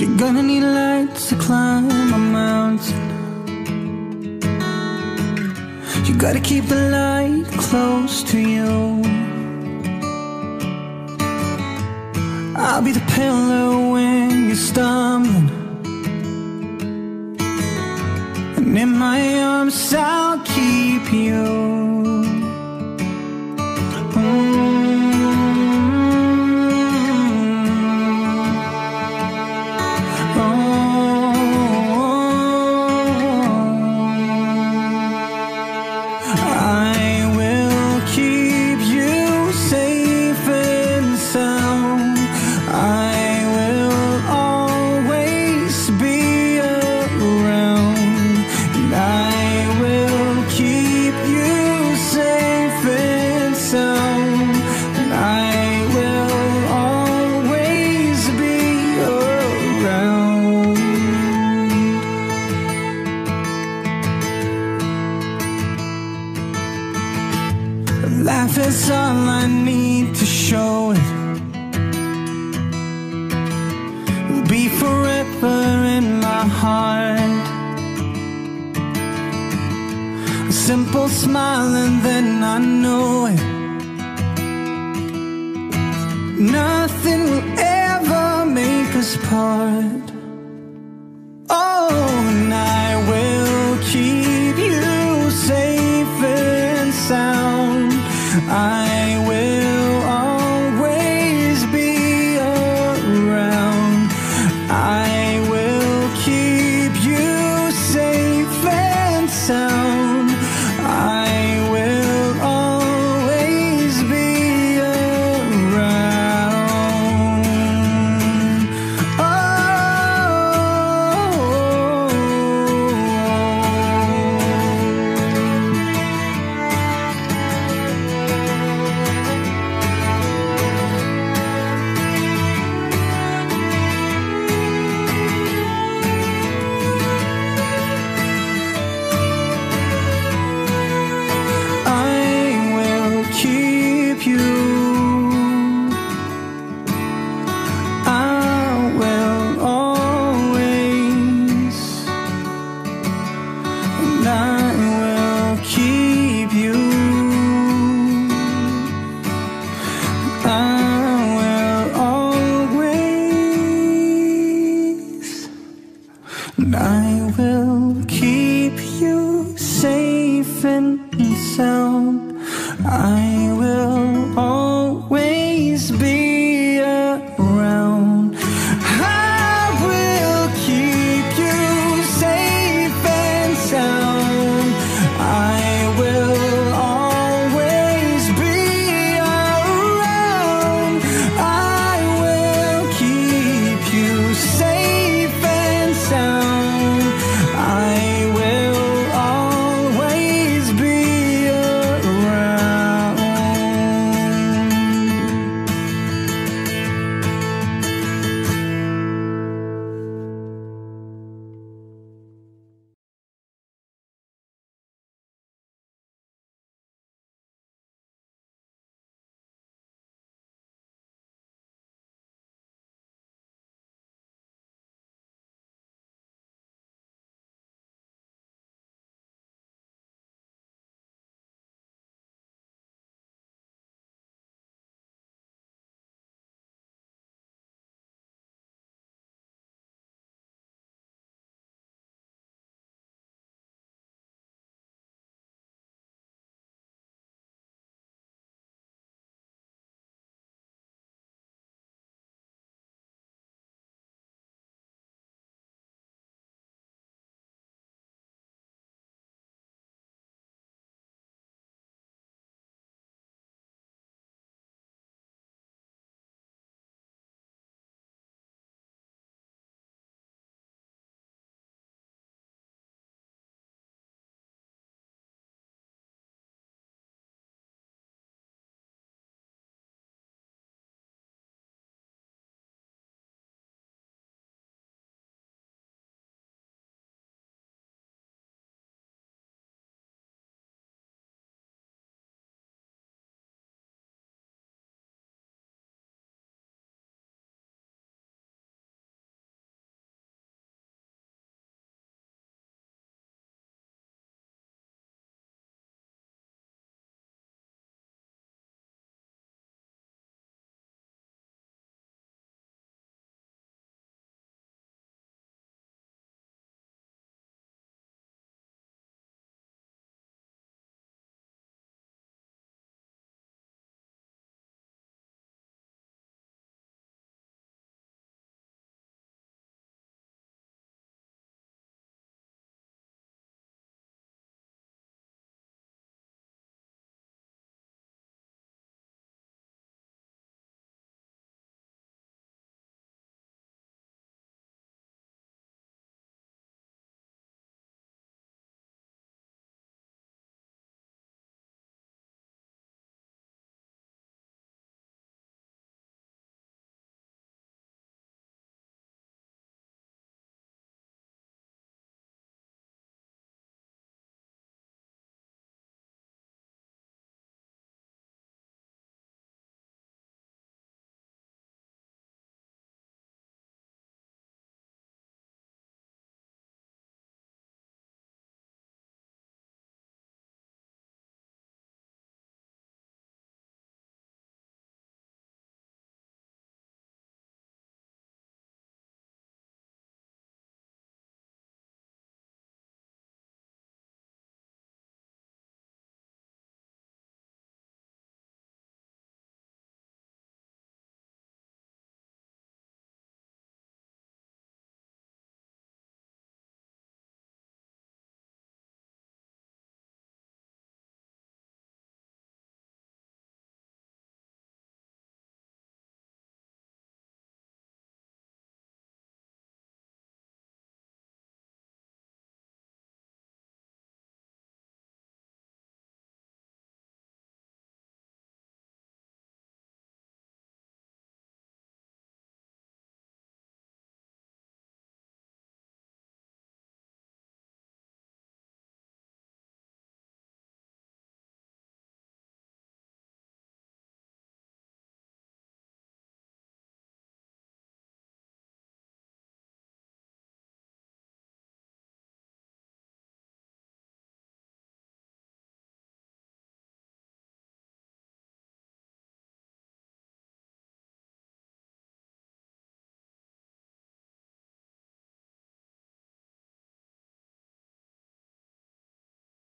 You're gonna need lights to climb a mountain. You gotta keep the light close to you. I'll be the pillar when you're stumbling, and in my arms I'll keep you. Life is all I need to show it. It'll be forever in my heart. A simple smile and then I know it. Nothing will ever make us part. Oh, and I will keep you safe and sound. I will always be around. I will keep you safe and sound. I will always be around. I will keep you safe and sound. I